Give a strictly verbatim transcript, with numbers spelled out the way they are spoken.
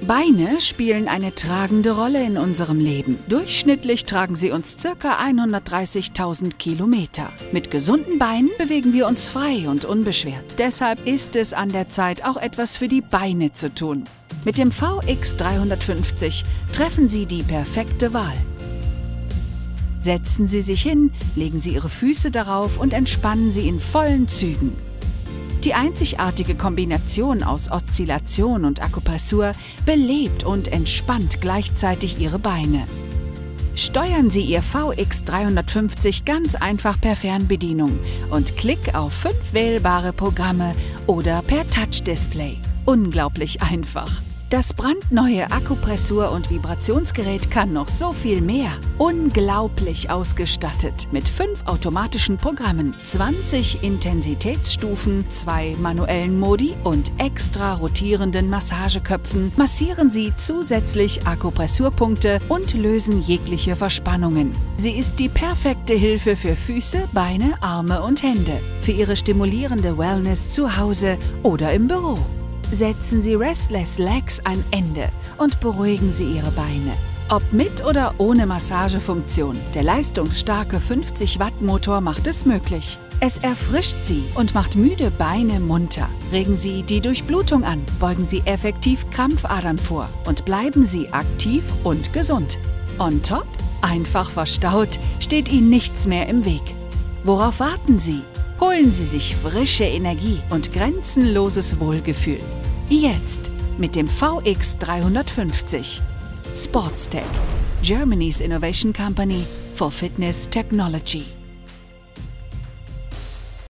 Beine spielen eine tragende Rolle in unserem Leben. Durchschnittlich tragen sie uns ca. hundertdreißigtausend Kilometer. Mit gesunden Beinen bewegen wir uns frei und unbeschwert. Deshalb ist es an der Zeit, auch etwas für die Beine zu tun. Mit dem V X dreihundertfünfzig treffen Sie die perfekte Wahl. Setzen Sie sich hin, legen Sie Ihre Füße darauf und entspannen Sie in vollen Zügen. Die einzigartige Kombination aus Oszillation und Akupressur belebt und entspannt gleichzeitig Ihre Beine. Steuern Sie Ihr V X dreihundertfünfzig ganz einfach per Fernbedienung und Klick auf fünf wählbare Programme oder per Touch-Display. Unglaublich einfach! Das brandneue Akupressur- und Vibrationsgerät kann noch so viel mehr. Unglaublich ausgestattet mit fünf automatischen Programmen, zwanzig Intensitätsstufen, zwei manuellen Modi und extra rotierenden Massageköpfen massieren Sie zusätzlich Akupressurpunkte und lösen jegliche Verspannungen. Sie ist die perfekte Hilfe für Füße, Beine, Arme und Hände, für Ihre stimulierende Wellness zu Hause oder im Büro. Setzen Sie Restless Legs ein Ende und beruhigen Sie Ihre Beine. Ob mit oder ohne Massagefunktion, der leistungsstarke fünfzig Watt Motor macht es möglich. Es erfrischt Sie und macht müde Beine munter. Regen Sie die Durchblutung an, beugen Sie effektiv Krampfadern vor und bleiben Sie aktiv und gesund. On top, einfach verstaut, steht Ihnen nichts mehr im Weg. Worauf warten Sie? Holen Sie sich frische Energie und grenzenloses Wohlgefühl. Jetzt mit dem V X dreihundertfünfzig. Sportstech, Germany's Innovation Company for Fitness Technology.